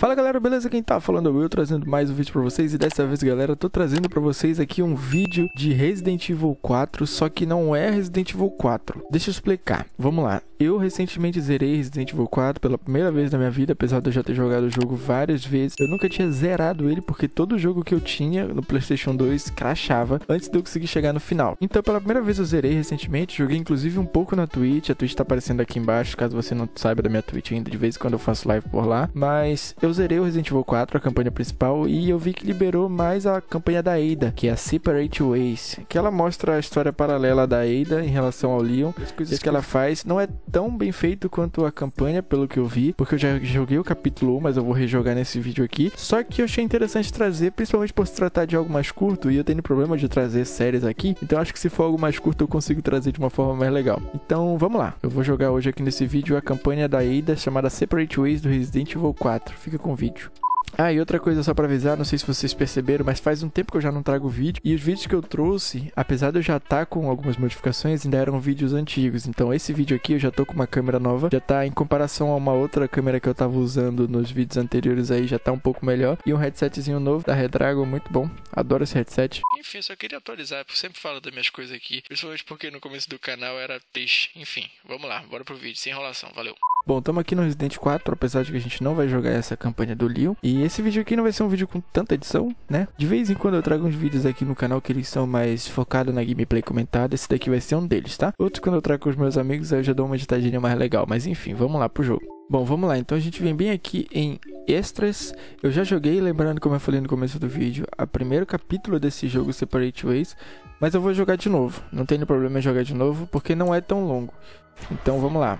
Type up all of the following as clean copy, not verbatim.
Fala galera, beleza? Quem tá falando é o Will, trazendo mais um vídeo pra vocês. E dessa vez, galera, eu tô trazendo pra vocês aqui um vídeo de Resident Evil 4, só que não é Resident Evil 4. Deixa eu explicar, vamos lá. Eu recentemente zerei Resident Evil 4 pela primeira vez na minha vida, apesar de eu já ter jogado o jogo várias vezes. Eu nunca tinha zerado ele, porque todo jogo que eu tinha no PlayStation 2 crashava antes de eu conseguir chegar no final. Então pela primeira vez eu zerei recentemente, joguei inclusive um pouco na Twitch. A Twitch tá aparecendo aqui embaixo, caso você não saiba da minha Twitch ainda, de vez em quando eu faço live por lá. Mas eu zerei o Resident Evil 4, a campanha principal, e eu vi que liberou mais a campanha da Ada, que é a Separate Ways, que ela mostra a história paralela da Ada em relação ao Leon. As coisas que ela faz não é tão bem feito quanto a campanha, pelo que eu vi, porque eu já joguei o capítulo 1, mas eu vou rejogar nesse vídeo aqui. Só que eu achei interessante trazer, principalmente por se tratar de algo mais curto, e eu tenho problema de trazer séries aqui, então acho que se for algo mais curto eu consigo trazer de uma forma mais legal. Então vamos lá, eu vou jogar hoje aqui nesse vídeo a campanha da Ada, chamada Separate Ways do Resident Evil 4. Fica com o vídeo. Ah, e outra coisa só pra avisar, não sei se vocês perceberam, mas faz um tempo que eu já não trago vídeo. E os vídeos que eu trouxe, apesar de eu já estar com algumas modificações, ainda eram vídeos antigos. Então esse vídeo aqui eu já tô com uma câmera nova, já tá em comparação a uma outra câmera que eu tava usando nos vídeos anteriores aí, já tá um pouco melhor. E um headsetzinho novo da Redragon, muito bom, adoro esse headset. Enfim, eu só queria atualizar, porque eu sempre falo das minhas coisas aqui, principalmente porque no começo do canal era texto. Enfim, vamos lá, bora pro vídeo, sem enrolação, valeu. Bom, estamos aqui no Resident 4, apesar de que a gente não vai jogar essa campanha do Leon. E esse vídeo aqui não vai ser um vídeo com tanta edição, né? De vez em quando eu trago uns vídeos aqui no canal que eles são mais focados na gameplay comentada. Esse daqui vai ser um deles, tá? Outros quando eu trago com os meus amigos, aí eu já dou uma editadinha mais legal. Mas enfim, vamos lá pro jogo. Bom, vamos lá. Então a gente vem bem aqui em Extras. Eu já joguei, lembrando como eu falei no começo do vídeo, o primeiro capítulo desse jogo, Separate Ways. Mas eu vou jogar de novo. Não tem problema em jogar de novo, porque não é tão longo. Então vamos lá.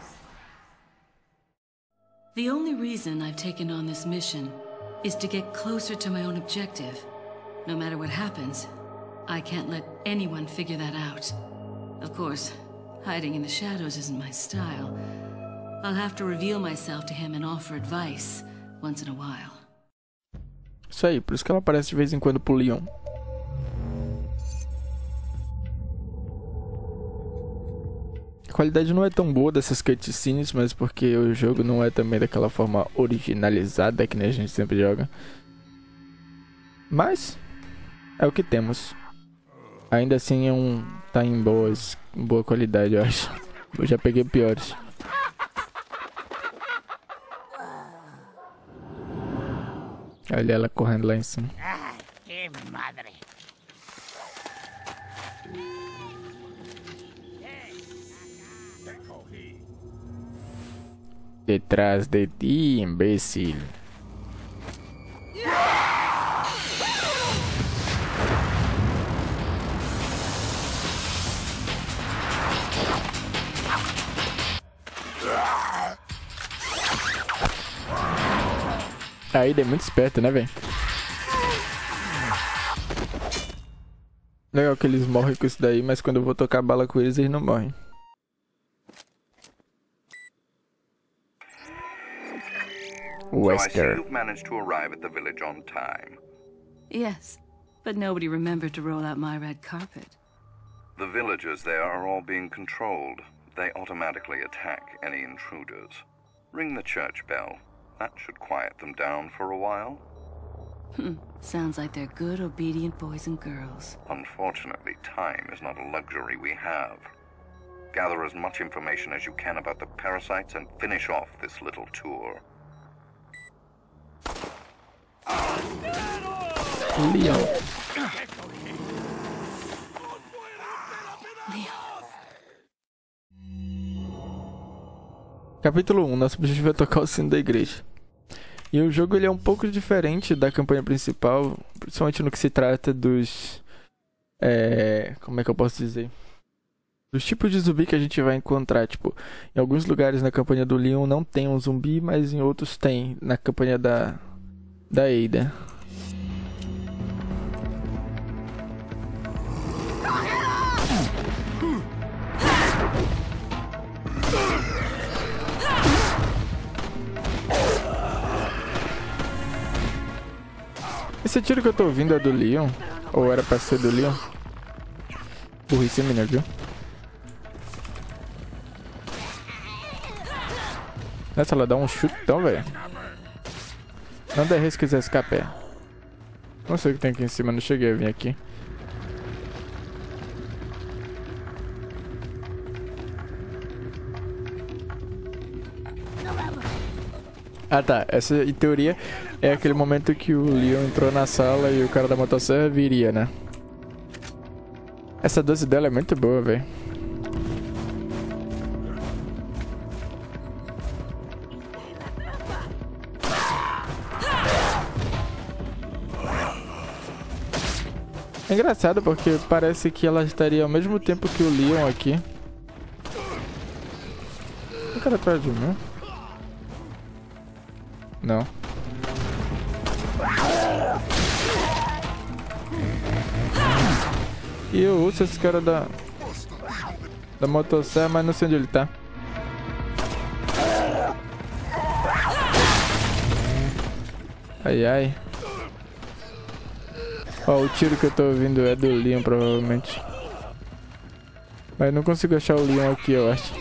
The only reason I've taken on this mission is to get closer to my own objective. No matter what happens, I can't let anyone figure that out. Of course, hiding in the shadows isn't my style. I'll have to reveal myself to him and offer advice once in a while. Isso aí, por isso que ela aparece de vez em quando pro Leon. A qualidade não é tão boa dessas cutscenes, mas porque o jogo não é também daquela forma originalizada que nem a gente sempre joga. Mas é o que temos. Ainda assim tá em boa qualidade, eu acho. Eu já peguei piores. Olha ela correndo lá em cima. Que madre. Detrás de ti, imbécil. A Ada é muito esperta, né, velho? Legal que eles morrem com isso daí, mas quando eu vou tocar bala com eles, eles não morrem. So I see you've managed to arrive at the village on time. Yes, but nobody remembered to roll out my red carpet. The villagers there are all being controlled. They automatically attack any intruders. Ring the church bell. That should quiet them down for a while. Sounds like they're good, obedient boys and girls. Unfortunately, time is not a luxury we have. Gather as much information as you can about the parasites and finish off this little tour. Leon. Capítulo 1. Nosso objetivo é tocar o sino da igreja. E o jogo ele é um pouco diferente da campanha principal, principalmente no que se trata dos... como é que eu posso dizer? Dos tipos de zumbi que a gente vai encontrar. Tipo, em alguns lugares na campanha do Leon não tem um zumbi, mas em outros tem. Na campanha da Ada. Esse tiro que eu tô ouvindo é do Leon? Ou era pra ser do Leon? Burrice minha, viu? Nossa, ela dá um chutão, velho. Não dá risco se quiser escapar. Não sei o que tem aqui em cima, não cheguei a vir aqui. Ah tá, essa em teoria é aquele momento que o Leon entrou na sala e o cara da motosserra viria, né? Essa 12 dela é muito boa, velho. É engraçado porque parece que ela estaria ao mesmo tempo que o Leon aqui. O cara atrás de mim? Não. E eu uso esse cara da motosserra, mas não sei onde ele tá. Ai ai. Ó, o tiro que eu tô ouvindo é do Leon, provavelmente. Mas não consigo achar o Leon aqui, eu acho.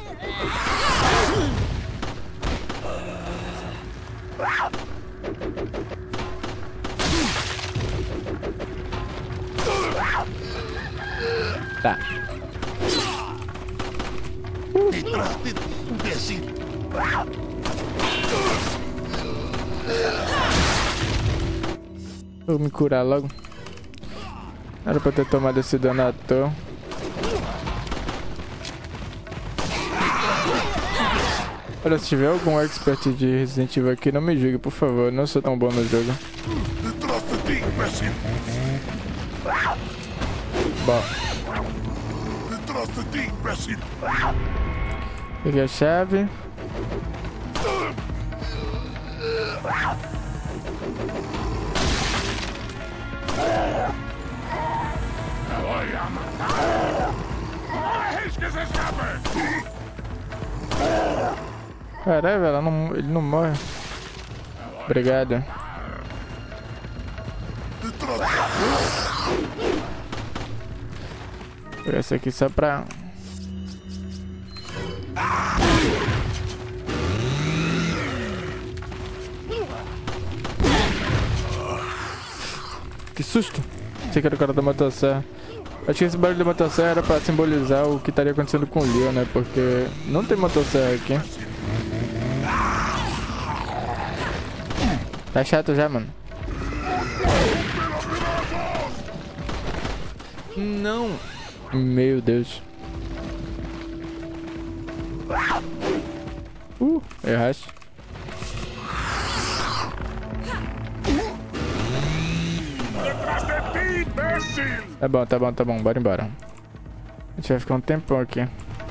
Tá. Vou me curar logo. Era pra ter tomado esse dano à toa. Olha, se tiver algum expert de Resident Evil aqui, não me julgue, por favor. Eu não sou tão bom no jogo. Bom. Peguei a chave. Caralho, velho, ele não morre. Obrigado. Vou pegar esse aqui só pra... Que susto! Achei que era o cara da motosserra. Acho que esse barulho da motosserra era pra simbolizar o que estaria acontecendo com o Leon, né? Porque não tem motosserra aqui. Tá chato já, mano. Não! Meu Deus. Erraste. Tá bom, bora embora. A gente vai ficar um tempão aqui.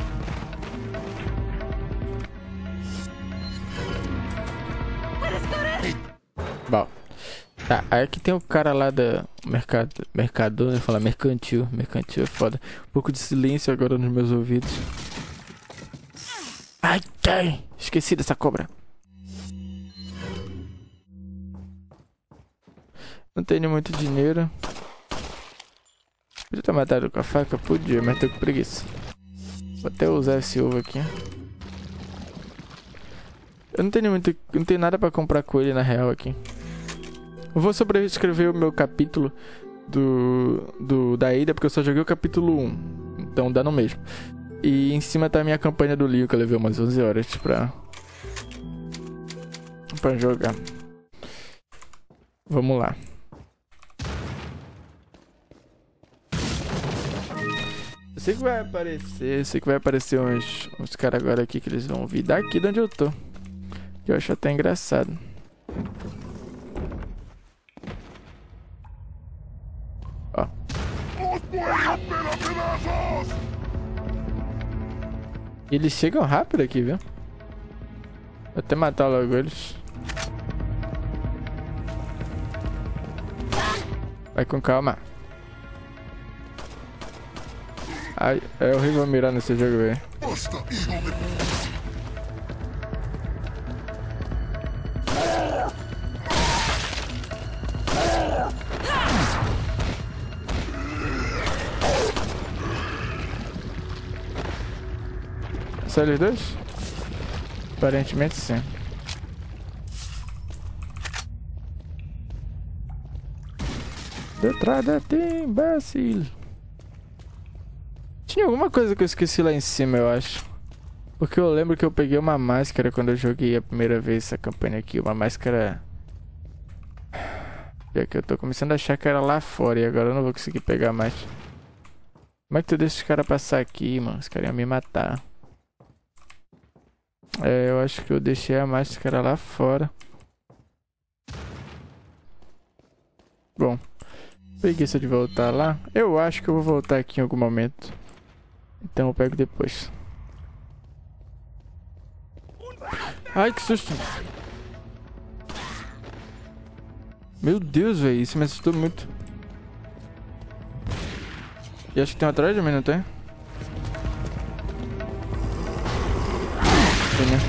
Bom. Tá, aí aqui tem o cara lá da mercador, né? Fala mercantil. Mercantil é foda. Um pouco de silêncio agora nos meus ouvidos. Ai, ai, esqueci dessa cobra. Não tenho muito dinheiro. Podia ter matado com a faca? Podia, mas tô com preguiça. Vou até usar esse ovo aqui. Eu não tenho nada pra comprar com ele na real aqui. Eu vou sobrescrever o meu capítulo da Ada, porque eu só joguei o capítulo 1. Então dá no mesmo. E em cima tá a minha campanha do Leon, que eu levei umas 11 horas pra jogar. Vamos lá. Eu sei que vai aparecer uns caras agora aqui que eles vão vir daqui de onde eu tô. Que eu acho até engraçado. Ó. Eles chegam rápido aqui, viu? Vou até matar logo eles. Vai com calma. Ai, é horrível mirar nesse jogo, velho. Só eles dois? Aparentemente sim. Detrás de ti, imbecil. Tinha alguma coisa que eu esqueci lá em cima, eu acho. Porque eu lembro que eu peguei uma máscara quando eu joguei a primeira vez essa campanha aqui. Uma máscara... Já que eu tô começando a achar que era lá fora e agora eu não vou conseguir pegar mais. Como é que tu deixa os caras passar aqui, mano? Os caras iam me matar. É, eu acho que eu deixei a máscara lá fora. Bom, preguiça de voltar lá. Eu acho que eu vou voltar aqui em algum momento. Então eu pego depois. Ai, que susto. Meu Deus, velho. Isso me assustou muito. E acho que tem um atrás de mim, não tem? Tem, né?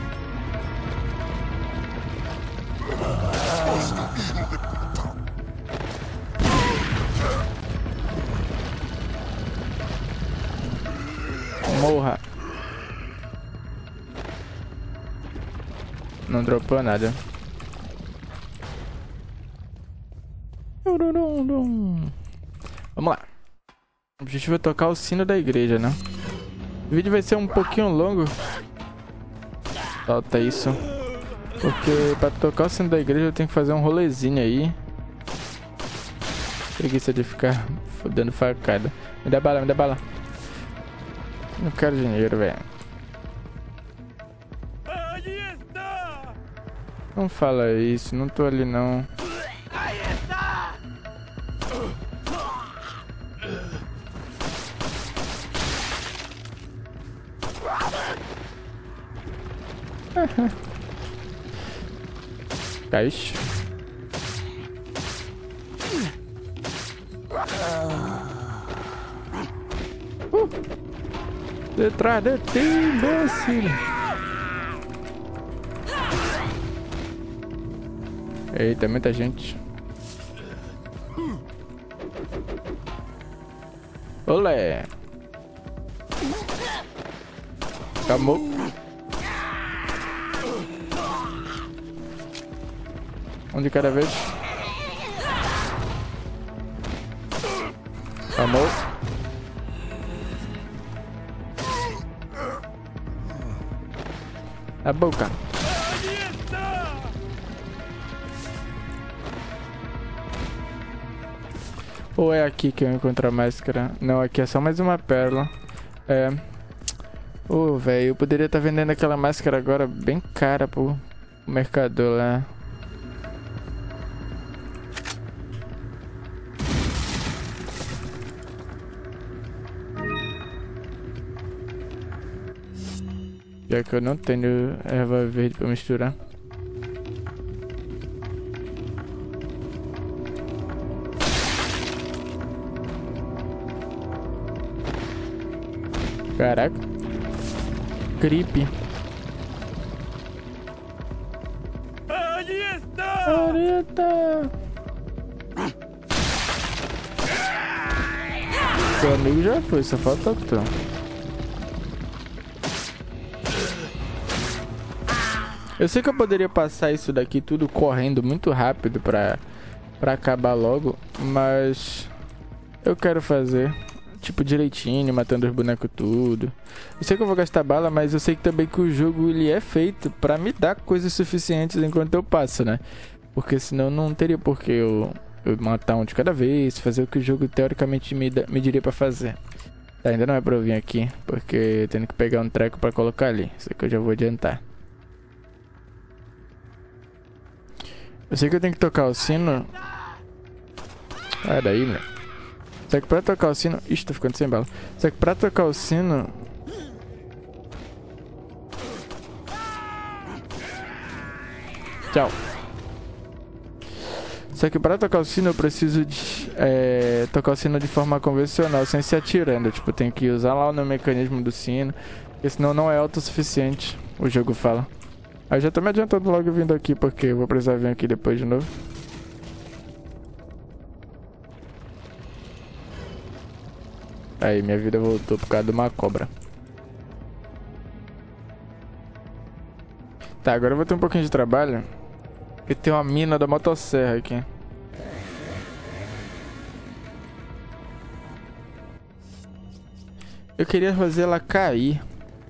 Morra. Não dropou nada. Vamos lá. O objetivo é tocar o sino da igreja, né? O vídeo vai ser um pouquinho longo. Solta isso. Porque pra tocar o sino da igreja eu tenho que fazer um rolezinho aí. Preguiça de ficar dando facada. Me dá bala, me dá bala. Não quero dinheiro, velho. Não fala isso, não tô ali não. Caiu. Detrás de ti, imbecil. Eita, muita gente. Olé. Acabou. Um de cada vez. Amor. A boca. Ou é aqui que eu encontro a máscara? Não, aqui é só mais uma pérola. É. Ô, velho, eu poderia estar vendendo aquela máscara agora bem cara pro mercador lá. Já que eu não tenho erva verde pra misturar. Caraca. Creepy. Eita. Seu amigo já foi, só falta tu. Eu sei que eu poderia passar isso daqui tudo correndo muito rápido pra acabar logo, mas eu quero fazer tipo direitinho, matando os bonecos tudo. Eu sei que eu vou gastar bala, mas eu sei que também que o jogo ele é feito pra me dar coisas suficientes enquanto eu passo, né? Porque senão não teria por que eu matar um de cada vez, fazer o que o jogo teoricamente me diria pra fazer. Tá, ainda não é pra eu vir aqui, porque eu tenho que pegar um treco pra colocar ali. Isso aqui eu já vou adiantar. Eu sei que eu tenho que tocar o sino. Sai daí, moleque. Só que pra tocar o sino... Ixi, tô ficando sem bala. Só que pra tocar o sino... Tchau. Só que pra tocar o sino eu preciso de... tocar o sino de forma convencional, sem se atirando. Tipo, eu tenho que usar lá no mecanismo do sino. Porque senão não é autossuficiente, o jogo fala. Aí eu já tô me adiantando logo vindo aqui, porque eu vou precisar vir aqui depois de novo. Aí, minha vida voltou por causa de uma cobra. Tá, agora eu vou ter um pouquinho de trabalho. Porque tem uma mina da motosserra aqui. Eu queria fazer ela cair.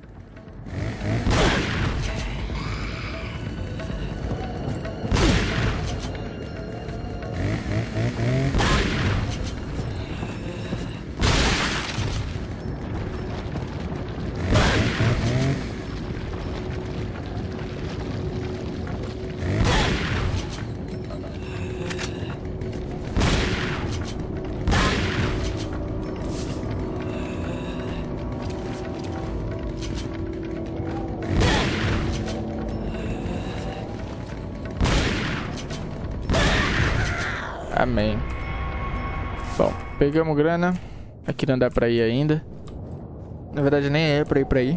Amém. Bom, pegamos grana. Aqui não dá pra ir ainda. Na verdade nem é pra ir.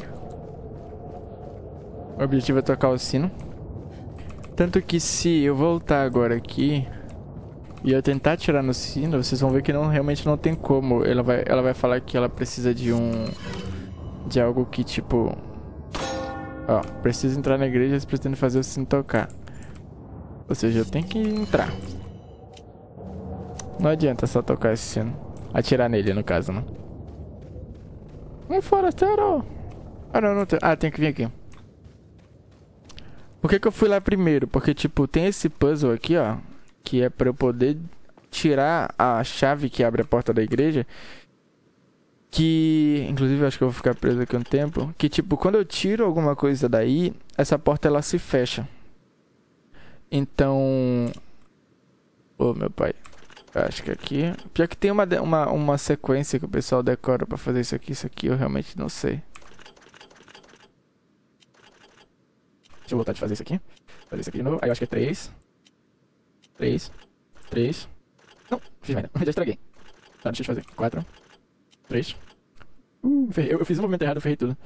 O objetivo é tocar o sino. Tanto que se eu voltar agora aqui e eu tentar atirar no sino, vocês vão ver que realmente não tem como. Ela vai falar que ela precisa de algo que tipo... Ó, precisa entrar na igreja e pretende fazer o sino tocar. Ou seja, eu tenho que entrar. Não adianta só tocar esse sino. Atirar nele, no caso, né? Um forasteiro! Ah, não tem. Ah, tem que vir aqui. Por que eu fui lá primeiro? Porque, tipo, tem esse puzzle aqui, ó. Que é pra eu poder tirar a chave que abre a porta da igreja. Que... Inclusive, eu acho que eu vou ficar preso aqui um tempo. Que, tipo, quando eu tiro alguma coisa daí, essa porta, ela se fecha. Então... Ô, meu pai... Acho que aqui... Pior que tem uma sequência que o pessoal decora pra fazer isso aqui eu realmente não sei. Deixa eu voltar de fazer isso aqui. Fazer isso aqui de novo. Aí eu acho que é 3. 3. Não, fiz merda. Já estraguei. Tá, deixa eu fazer. 4. 3. Eu fiz um movimento errado, eu ferrei tudo.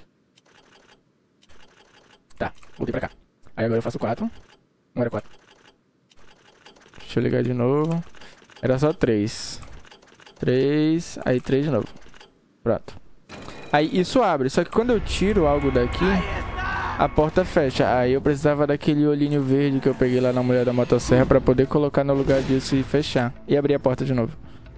Tá, voltei pra cá. Aí agora eu faço 4. Não era 4. Deixa eu ligar de novo. Era só 3. 3. Aí 3 de novo. Pronto. Aí isso abre. Só que quando eu tiro algo daqui, a porta fecha. Aí eu precisava daquele olhinho verde que eu peguei lá na mulher da motosserra pra poder colocar no lugar disso e fechar. E abrir a porta de novo.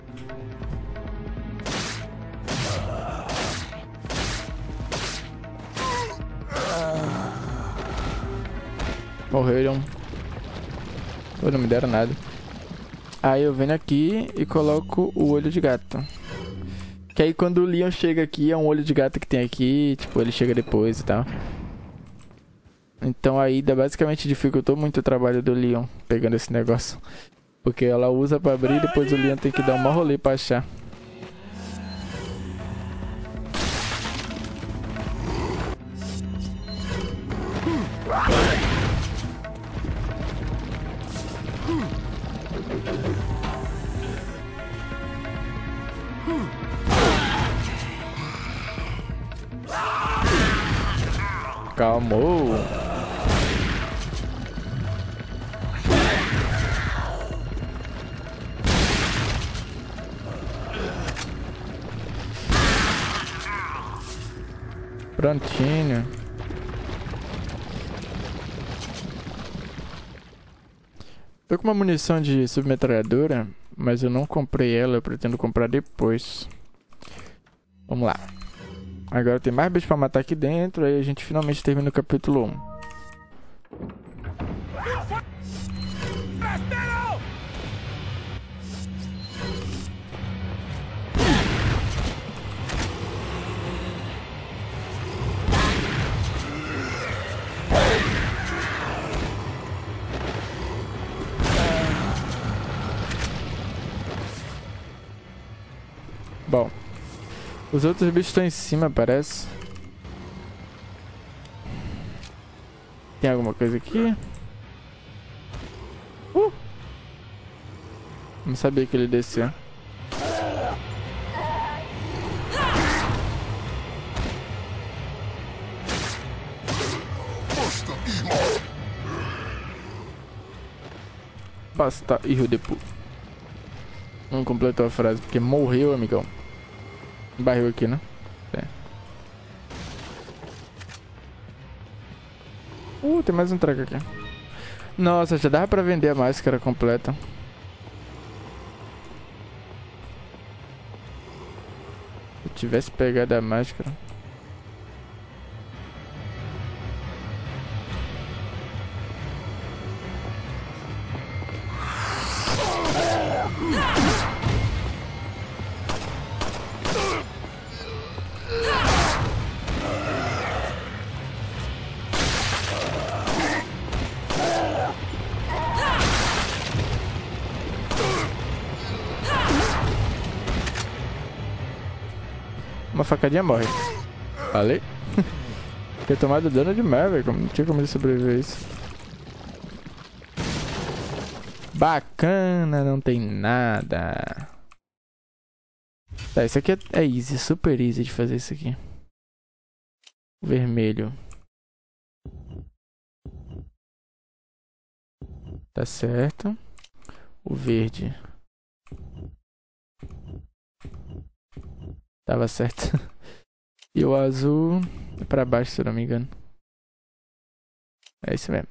Morreram. Ou não me deram nada. Aí eu venho aqui e coloco o olho de gato. Que aí quando o Leon chega aqui, é um olho de gato que tem aqui. Tipo, ele chega depois e tal. Então aí basicamente dificultou muito o trabalho do Leon pegando esse negócio. Porque ela usa pra abrir e depois o Leon tem que dar um maior rolê pra achar. Calmou. Prontinho. Tô com uma munição de submetralhadora, mas eu não comprei ela, eu pretendo comprar depois. Vamos lá. Agora tem mais bicho pra matar aqui dentro, aí a gente finalmente termina o capítulo 1. Bom, os outros bichos estão em cima, parece. Tem alguma coisa aqui? Não sabia que ele descia. Basta, hijo de puta. Não completou a frase, porque morreu, amigão. Barril aqui, né? É. Tem mais um treco aqui. Nossa, já dava pra vender a máscara completa. tivesse pegado a máscara. Uma facadinha morre. Falei? Ter tomado dano demais, velho. Não tinha como ele sobreviver a isso. Bacana, não tem nada. Tá, isso aqui é easy, super easy de fazer isso aqui. Vermelho. Tá certo. O verde. Tava certo. E o azul é pra baixo, se eu não me engano. É isso mesmo.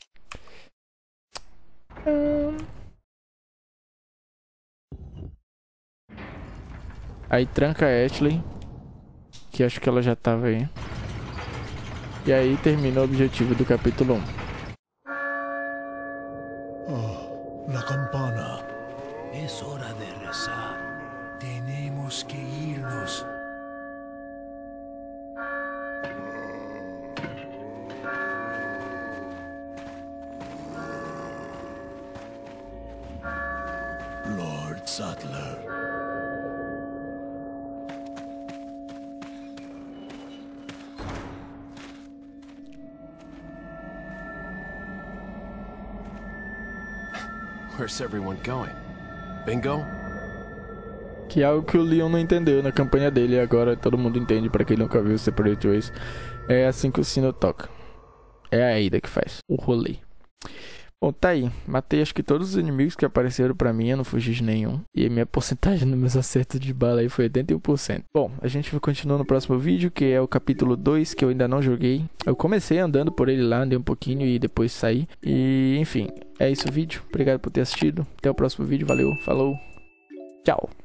Aí tranca a Ashley, que acho que ela já tava aí. E aí termina o objetivo do capítulo 1. Oh, la campana. Es hora de rezar. Tenemos que irnos. Lord Sattler. Where's everyone going? Bingo? Que é algo que o Leon não entendeu na campanha dele e agora todo mundo entende, pra quem nunca viu Separate Ways. É assim que o sino toca. É a Ada que faz o rolê. Bom, tá aí. Matei acho que todos os inimigos que apareceram pra mim, eu não fugi de nenhum. E a minha porcentagem nos meus acertos de bala aí foi 81%. Bom, a gente vai continuar no próximo vídeo, que é o capítulo 2, que eu ainda não joguei. Eu comecei andando por ele lá, andei um pouquinho e depois saí. E, enfim, é isso o vídeo. Obrigado por ter assistido. Até o próximo vídeo. Valeu, falou, tchau.